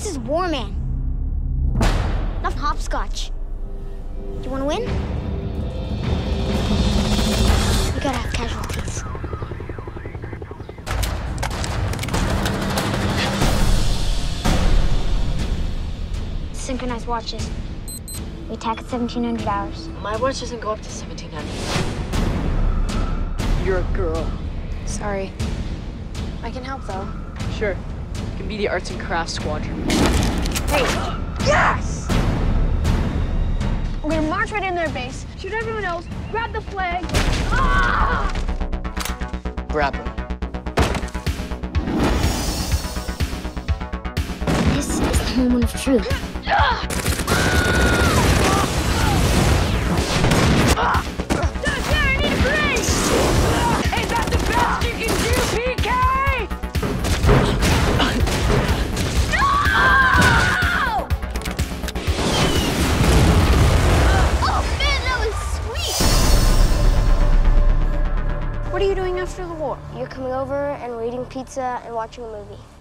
This is War Man, not hopscotch. Do you want to win? We gotta have casualties. Synchronized watches. We attack at 1700 hours. My watch doesn't go up to 1700. You're a girl. Sorry. I can help, though. Sure. You can be the arts and crafts squadron. Hey! Yes! We're gonna march right in their base, shoot everyone else, grab the flag. Ah! Grab him. This is the moment of truth. I need a grenade! Is that the best you can do, PK? No! Oh man, that was sweet! What are you doing after the war? You're coming over and we're eating pizza and watching a movie.